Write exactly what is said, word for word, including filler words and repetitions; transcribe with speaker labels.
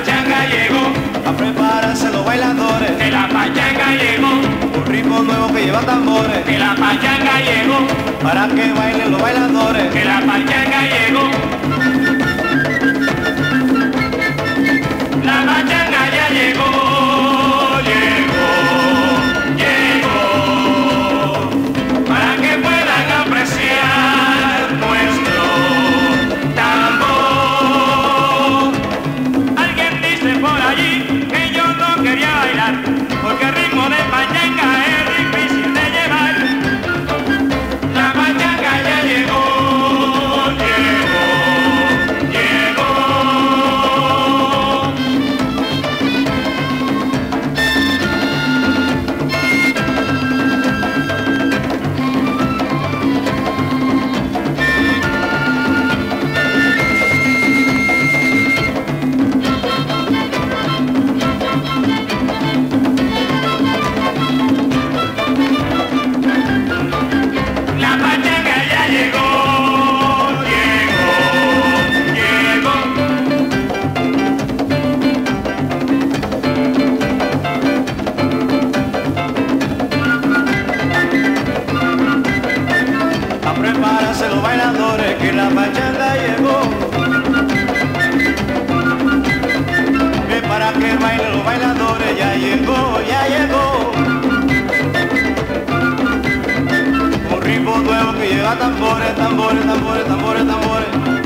Speaker 1: pachanga llegó,
Speaker 2: a prepararse los bailadores,
Speaker 1: que la pachanga llegó,
Speaker 2: un ritmo nuevo que lleva tambores,
Speaker 1: que la pachanga llegó,
Speaker 2: para que bailen los bailadores,
Speaker 1: que la pachanga llegó. La pachanga ya llegó, llegó, llegó, para que puedan apreciar nuestro tambor. Alguien dice por allí que yo no quería bailar, porque el ritmo de pachanga es difícil de llevar. La pachanga ya llegó, llegó, llegó. La pachanga ya llegó, llegó, llegó.
Speaker 2: a prepararse los bailadores, que la pachanga llegó, que para que bailen los bailadores, ya llegó, ya llegó, un ritmo nuevo que lleva tambores, tambores, tambores, tambores, tambores.